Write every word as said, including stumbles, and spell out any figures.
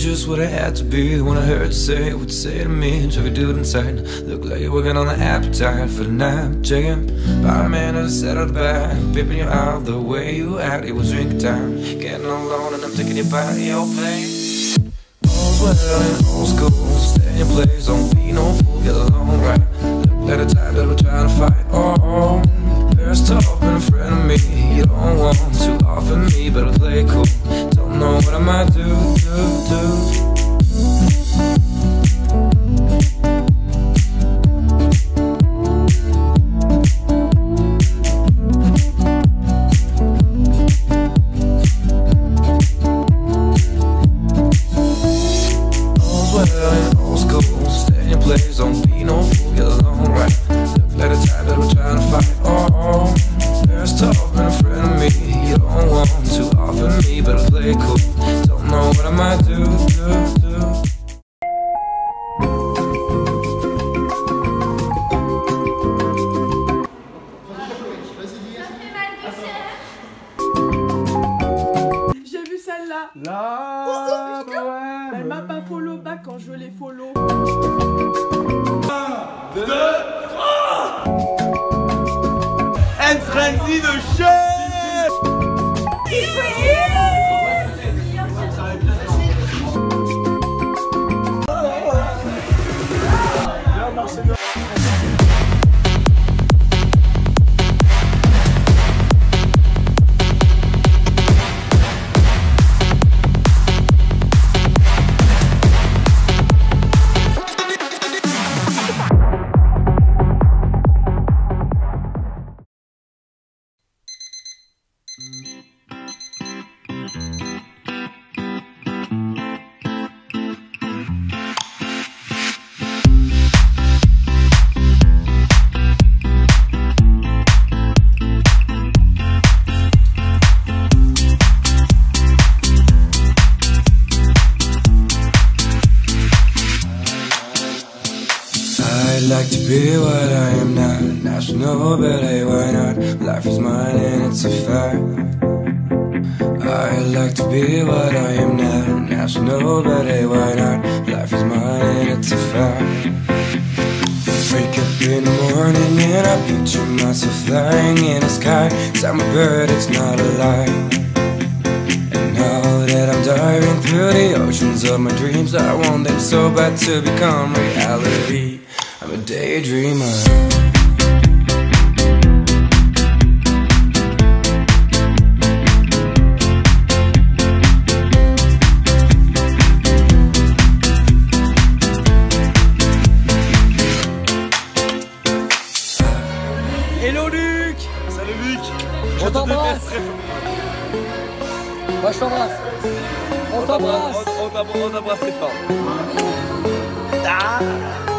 just what I had to be. When I heard you say what you say to me, took a dude inside. Looked like you're working on the appetite for the night. Checking by a man to settle the back, pimping you out the way you act. It was drink time, getting alone, and I'm taking you by your place. All's well in old school, stay in your place, don't be no fool, get along right. Look like the time that we're trying to fight. Oh, oh. There's tough, been a friend of me. You don't want to offer me, but I'll play cool. Don't know what I might do, do, do. All's well in old school, stay in your place, don't be no fool, get along right. Look like the time that we're trying to fight. Oh, oh. There's tough, been a friend of me. You don't want to offer me, but I'll play cool. Don't know what I might do, do, do. J'ai vu celle-là. Là, Oh, oh, ouais, elle m'a pas follow back quand je les follow. un, deux, trois. Un frenzy de chef. Bien marché, bien. I'd like to be what I am not. National, but hey, why not? Life is mine and it's a fact. I'd like to be what I am not. National, but hey, why not? Life is mine and it's a fact. Wake up in the morning and I picture myself flying in the sky. 'Cause I'm a bird, it's not a lie. And now that I'm diving through the oceans of my dreams, I want them so bad to become reality. I'm a daydreamer. Hello Luc. Salut Luc. On t'embrasse. Moi je t'embrasse. On t'embrasse. On t'embrasse très fort. Ah.